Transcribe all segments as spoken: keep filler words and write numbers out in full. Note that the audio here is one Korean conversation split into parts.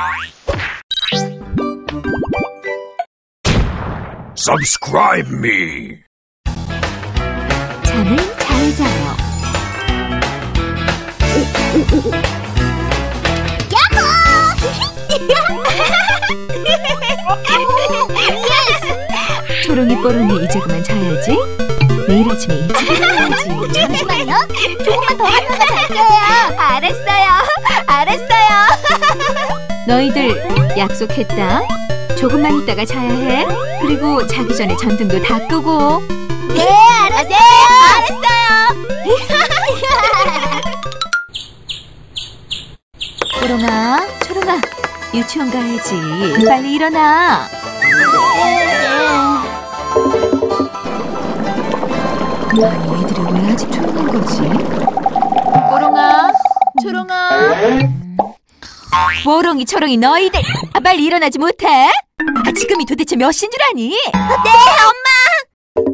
Subscribe me. 잠을 잘 자요. 예스! 초롱이 뽀롱이 이제 그만 자야지. 내일 아침에 일찍 일어나야지. 잠시만요. 조금만 더 하다가 잘게요. 알았어요. 알았어요. 너희들 약속했다. 조금만 있다가 자야 해. 그리고 자기 전에 전등도 다 끄고. 네, 알았어요. 알았어요. 뽀롱아, 초롱아, 유치원 가야지. 빨리 일어나. 아니, 애들이 왜 아직 초롱한 거지? 뽀롱아, 초롱아. 뽀롱이, 초롱이, 너희들 아, 빨리 일어나지 못해? 아, 지금이 도대체 몇 시인 줄 아니? 네, 엄마.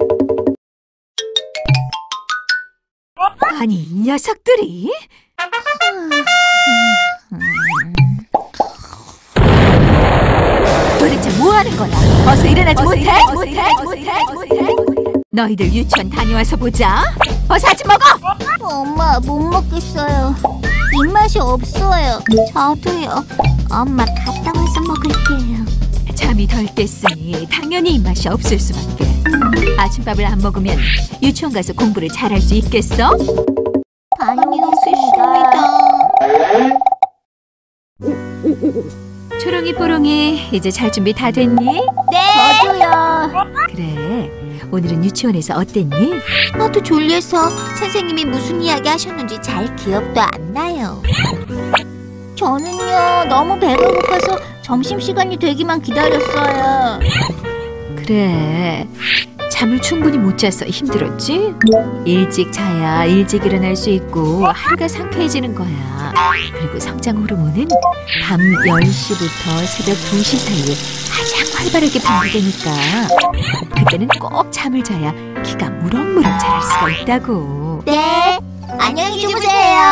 아니, 이 녀석들이? 도대체 뭐 하는 거야? 어서 일어나지 못해? 못해? 못해? 못해? 너희들 유치원 다녀와서 보자. 어서 아침 먹어! 엄마, 못 먹겠어요. 입맛이 없어요. 저도요. 엄마, 갔다 와서 먹을게요. 잠이 덜 깼으니 당연히 입맛이 없을 수밖에. 아침밥을 안 먹으면 유치원 가서 공부를 잘할 수 있겠어? 다녀오겠습니다. 초롱이 뽀롱이 이제 잘 준비 다 됐니? 네. 저도요. 그래, 오늘은 유치원에서 어땠니? 나도 졸려서 선생님이 무슨 이야기 하셨는지 잘 기억도 안 나요. 저는요, 너무 배가 고파서 점심시간이 되기만 기다렸어요. 그래, 잠을 충분히 못 자서 힘들었지? 일찍 자야 일찍 일어날 수 있고 하루가 상쾌해지는 거야. 그리고 성장 호르몬은 밤 열 시부터 새벽 두 시 사이에 가장 활발하게 분비되니까 그때는 꼭 잠을 자야 키가 무럭무럭 자랄 수가 있다고. 네, 안녕히 주무세요.